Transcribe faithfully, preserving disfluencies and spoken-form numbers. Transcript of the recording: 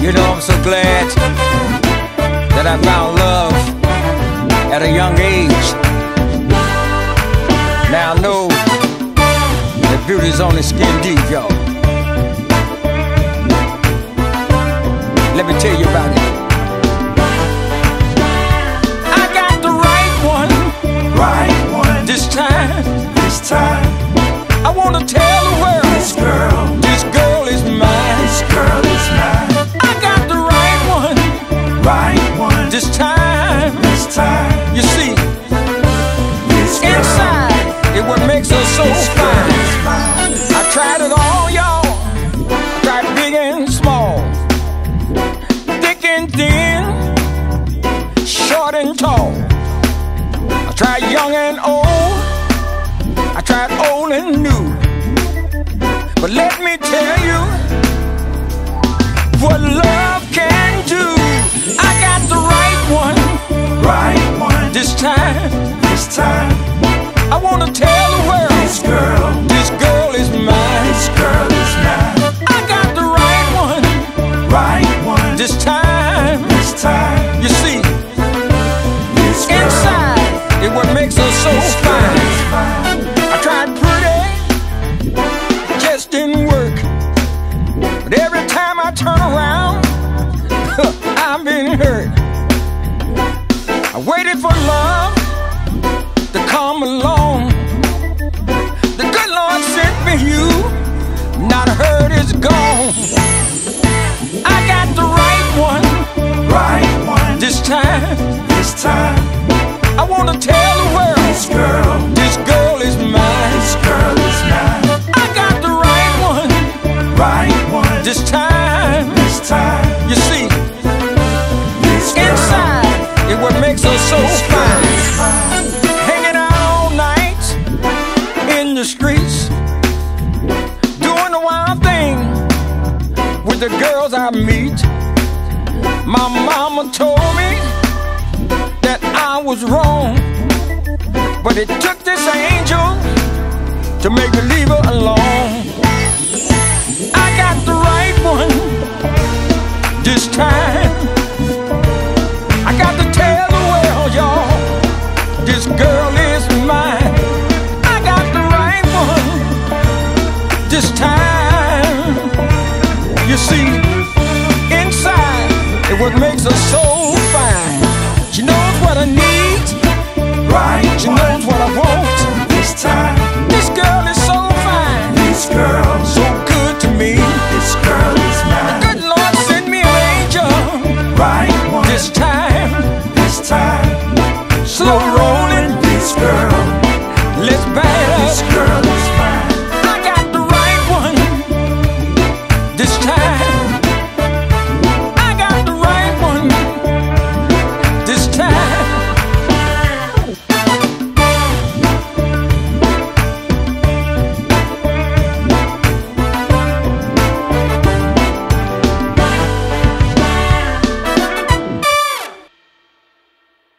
You know, I'm so glad that I found love at a young age. Now I know that beauty's only skin deep, y'all. Let me tell you about it. I got the right one, right one. This time, this time, I wanna tell the world, this girl, this girl is mine. This girl is mine. I got the right one, right one. This time, this time, you see, this girl, inside, it what makes us so this fine. girl is mine. I tried it all, y'all. I tried big and small, thick and thin, short and tall. I tried young and old, I tried old and new. But let me tell you what love can do. I got the right one, right one. This time, this time, I wanna tell the world, this girl, this girl is mine. this girl is mine. I got the right one, right one. this time, this time, you see, this girl, inside, it what makes us so this girl fine. is mine. I tried pretty, just didn't work. But every time I turn around, I've been hurt. I waited for love to come along. The good Lord sent me you, now the hurt is gone. I got the right one, right one. this time, this time, I wanna tell the world, this girl, this girl is mine. this girl is mine. I got the right one, right one. this time, this time, you see, this girl, inside, it what makes us so this girl fine. is mine. Hanging out all night in the streets, doing the wild thing with the girls I meet. My mama told me that I was wrong, but it took this angel to make me leave her alone. I got the right one this time. I got to tell the world, y'all, this girl is mine. I got the right one this time. You see, inside, it what makes us so fine. She knows what I need, Right she one. knows what I want. This time, This girl is so fine, this girl, so good to me. this girl is mine. Good Lord send me an angel Right one. this time. this time, Slow roll.